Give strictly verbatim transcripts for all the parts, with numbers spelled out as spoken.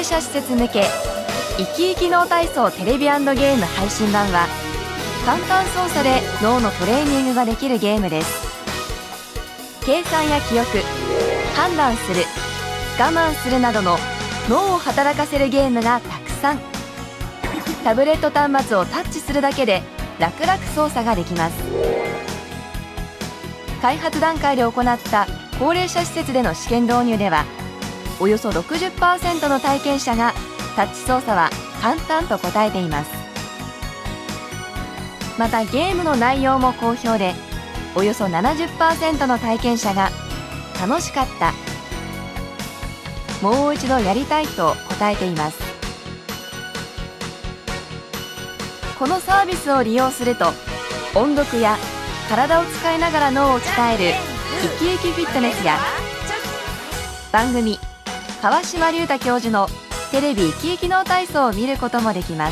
齢者施設向け生き生き脳体操テレビ&ゲーム配信版は、簡単操作で脳のトレーニングができるゲームです。計算や記憶、判断する、我慢するなどの脳を働かせるゲームがたくさん。タブレット端末をタッチするだけで楽々操作ができます。開発段階で行った高齢者施設での試験導入では、およそ ろくじゅっパーセント の体験者がタッチ操作は簡単と答えています。またゲームの内容も好評で、およそ ななじゅっパーセント の体験者が楽しかった、もう一度やりたいと答えています。このサービスを利用すると、音読や体を使いながら脳を鍛える生き生きフィットネスや、番組川島隆太教授のテレビ生き生き脳体操を見ることもできます。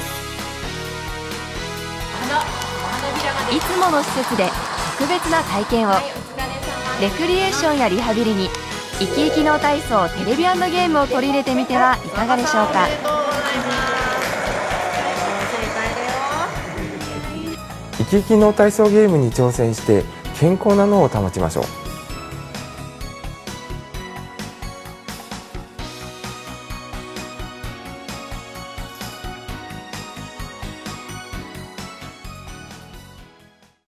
いつもの施設で特別な体験を、レクリエーションやリハビリに生き生き脳体操テレビ&ゲームを取り入れてみてはいかがでしょうか。 生き生き脳体操ゲームに挑戦して健康な脳を保ちましょう。